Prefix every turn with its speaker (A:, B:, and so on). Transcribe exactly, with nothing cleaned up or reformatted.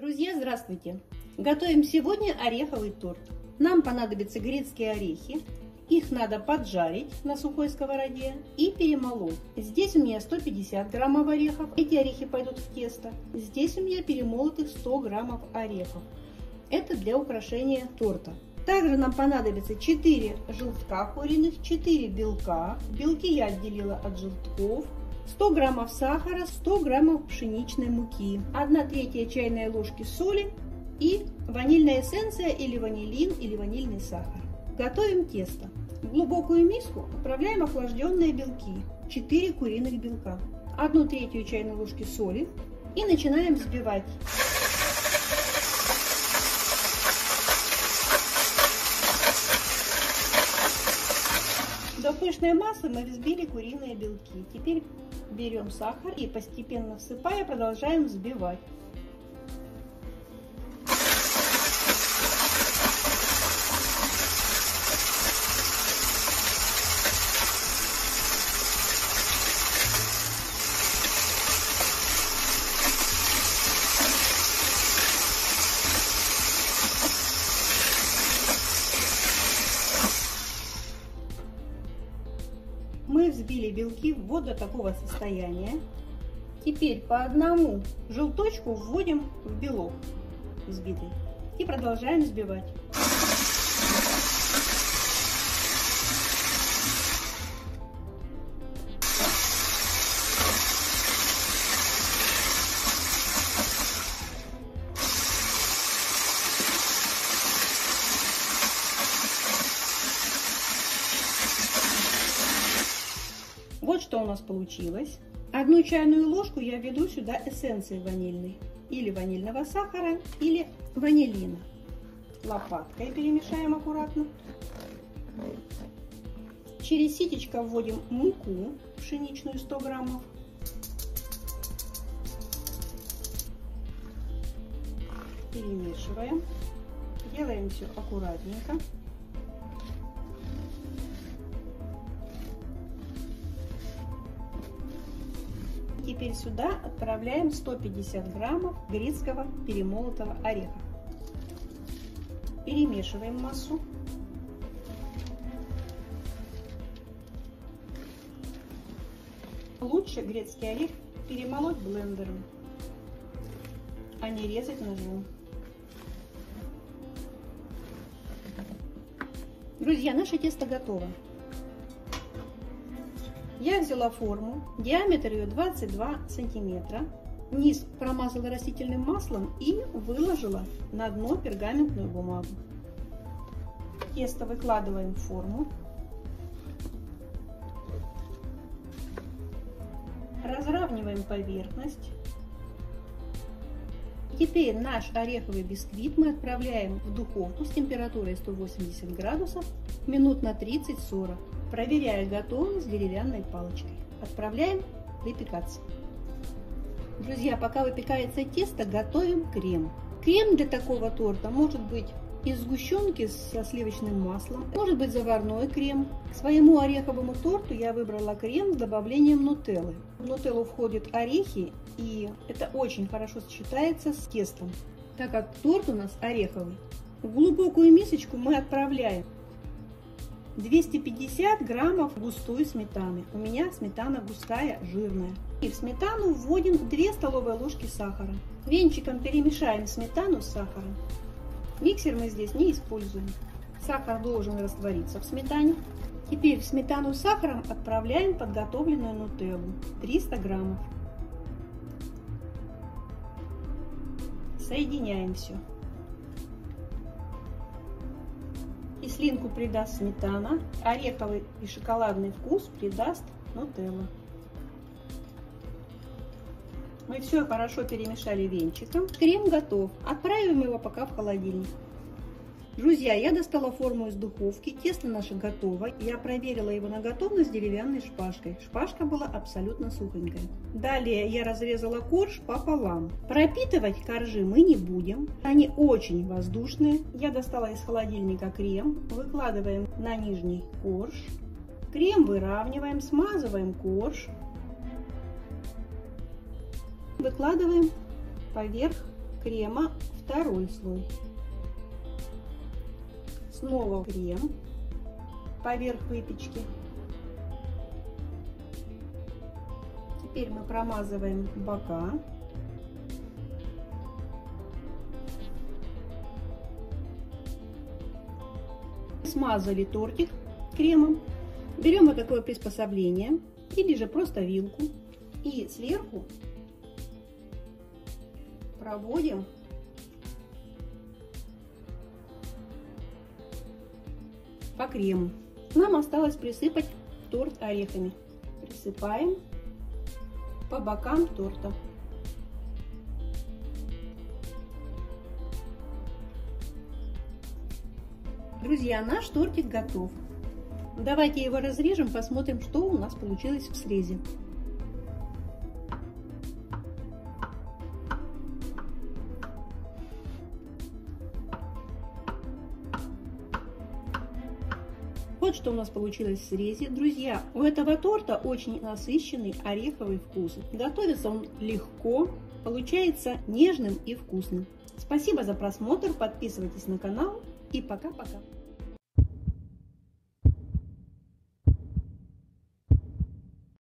A: Друзья, здравствуйте! Готовим сегодня ореховый торт. Нам понадобятся грецкие орехи. Их надо поджарить на сухой сковороде и перемолоть. Здесь у меня сто пятьдесят граммов орехов. Эти орехи пойдут в тесто. Здесь у меня перемолотых сто граммов орехов. Это для украшения торта. Также нам понадобится четыре желтка куриных, четыре белка. Белки я отделила от желтков. сто граммов сахара, сто граммов пшеничной муки, одна третья чайной ложки соли и ванильная эссенция или ванилин или ванильный сахар. Готовим тесто. В глубокую миску отправляем охлажденные белки, четыре куриных белка, одну третью чайной ложки соли и начинаем взбивать. До пышной массы мы взбили куриные белки. Теперь берем сахар и постепенно всыпая продолжаем взбивать. Мы взбили белки вот до такого состояния. Теперь по одному желточку вводим в белок взбитый и продолжаем взбивать. Вот что у нас получилось. Одну чайную ложку я введу сюда эссенции ванильной, или ванильного сахара, или ванилина. Лопаткой перемешаем аккуратно. Через ситечко вводим муку пшеничную сто граммов. Перемешиваем. Делаем все аккуратненько. Теперь сюда отправляем сто пятьдесят граммов грецкого перемолотого ореха. Перемешиваем массу. Лучше грецкий орех перемолоть блендером, а не резать ножом. Друзья, наше тесто готово. Я взяла форму, диаметр ее двадцать два сантиметра, низ промазала растительным маслом и выложила на дно пергаментную бумагу. Тесто выкладываем в форму, разравниваем поверхность. Теперь наш ореховый бисквит мы отправляем в духовку с температурой сто восемьдесят градусов минут на тридцать-сорок. Проверяя готовность деревянной палочкой. Отправляем выпекаться. Друзья, пока выпекается тесто, готовим крем. Крем для такого торта может быть из сгущенки со сливочным маслом, может быть заварной крем. К своему ореховому торту я выбрала крем с добавлением нутеллы. В нутеллу входят орехи, и это очень хорошо сочетается с тестом, так как торт у нас ореховый. В глубокую мисочку мы отправляем двести пятьдесят граммов густой сметаны. У меня сметана густая, жирная. И в сметану вводим две столовые ложки сахара. Венчиком перемешаем сметану с сахаром. Миксер мы здесь не используем. Сахар должен раствориться в сметане. Теперь в сметану с сахаром отправляем подготовленную нутеллу. триста граммов. Соединяем все. Кислинку придаст сметана, ореховый и шоколадный вкус придаст нутелла. Мы все хорошо перемешали венчиком. Крем готов. Отправим его пока в холодильник. Друзья, я достала форму из духовки. Тесто наше готово. Я проверила его на готовность деревянной шпажкой. Шпажка была абсолютно сухонькая. Далее я разрезала корж пополам. Пропитывать коржи мы не будем. Они очень воздушные. Я достала из холодильника крем. Выкладываем на нижний корж. Крем выравниваем, смазываем корж. Выкладываем поверх крема второй слой. Снова крем поверх выпечки. Теперь мы промазываем бока. Смазали тортик кремом. Берем вот такое приспособление или же просто вилку и сверху проводим по крему. Нам осталось присыпать торт орехами. Присыпаем по бокам торта. Друзья, наш тортик готов. Давайте его разрежем, посмотрим, что у нас получилось в срезе. Вот что у нас получилось в срезе. Друзья, у этого торта очень насыщенный ореховый вкус. Готовится он легко, получается нежным и вкусным. Спасибо за просмотр, подписывайтесь на канал и пока-пока.